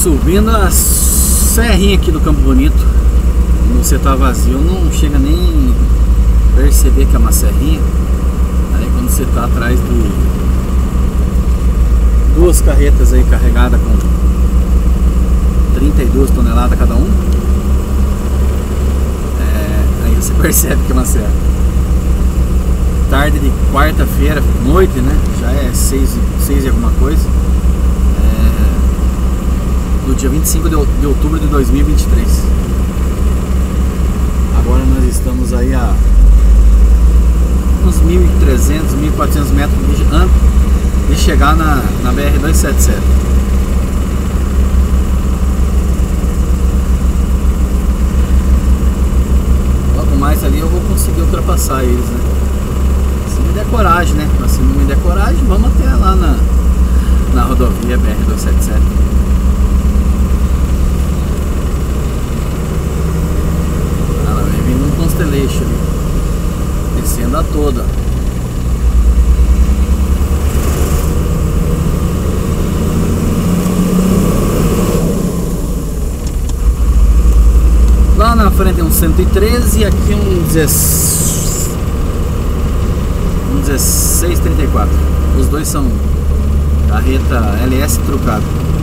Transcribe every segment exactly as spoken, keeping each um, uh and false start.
Subindo a serrinha aqui do Campo Bonito. Quando você tá vazio, não chega nem perceber que é uma serrinha. Aí quando você tá atrás de duas carretas aí carregadas com trinta e duas toneladas cada um, é, aí você percebe que é uma serra. Tarde de quarta-feira, noite, né? Já é seis, seis e alguma coisa. Do dia vinte e cinco de outubro de dois mil e vinte e três. Agora nós estamos aí a uns mil e trezentos, mil e quatrocentos metros de, antes de chegar na, na B R duzentos e setenta e sete. Logo mais ali eu vou conseguir ultrapassar eles, né? Se me der coragem, né? Mas se não me der coragem, vamos até lá na, na rodovia B R duzentos e setenta e sete. Constellation descendo a toda. Lá na frente tem um cento e treze e aqui um dezesseis trinta e quatro. Os dois são carreta L S trucado.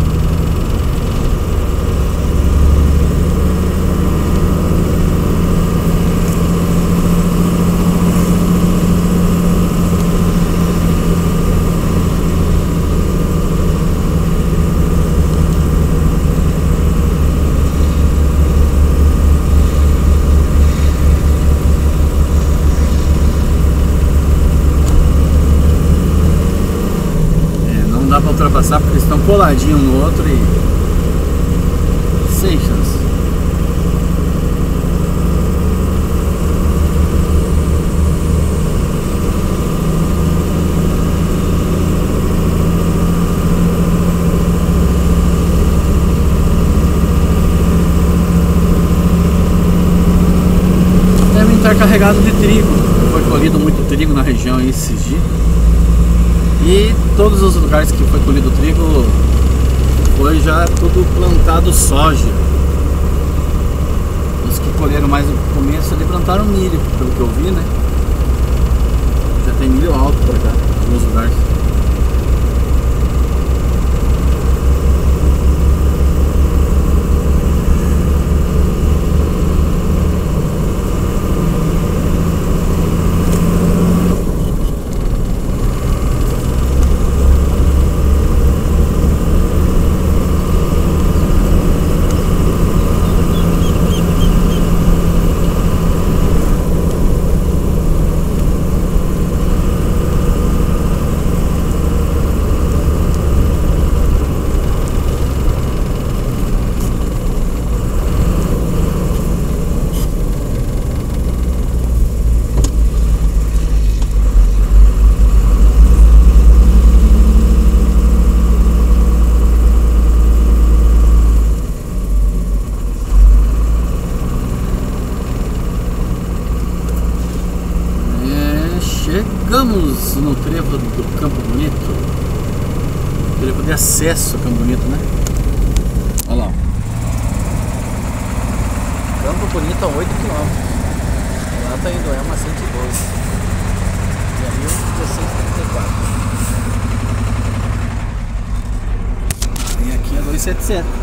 Para ultrapassar porque eles estão coladinhos um no outro e sem chance. Devem estar carregados de trigo. Foi colhido muito trigo na região aí esses dias. E todos os lugares que foi colhido trigo foi já tudo plantado soja. Os que colheram mais no começo ali plantaram milho, pelo que eu vi, né? Já tem milho alto por cá, em alguns lugares. Chegamos no trevo do Campo Bonito, trevo de acesso ao Campo Bonito, né? Olha lá. Campo Bonito a oito quilômetros. Lá tá indo é uma cento e doze. E ali um dezesseis trinta e quatro. E aqui é duzentos e setenta e sete.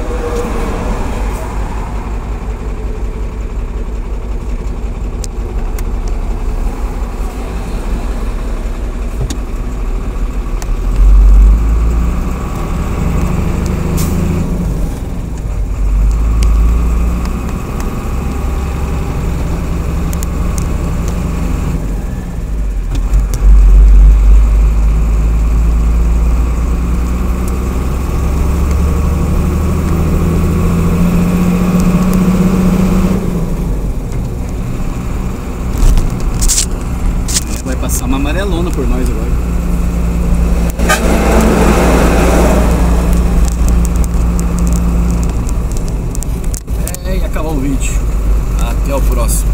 Passar uma amarelona por nós agora. É, e acabou o vídeo. Até o próximo.